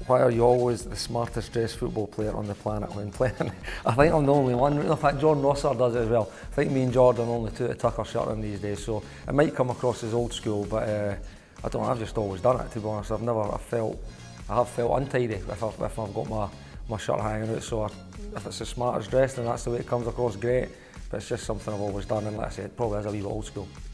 Why are you always the smartest dressed football player on the planet when playing? I think I'm the only one. In fact, Jordan Rossiter does it as well. I think me and Jordan only two to tuck our shirt in these days, so it might come across as old school, but I don't know, I've just always done it, to be honest. I have felt untidy if I've got my shirt hanging out, so if it's the smartest dressed and that's the way it comes across, great, but it's just something I've always done, and like I said, probably is a wee bit old school.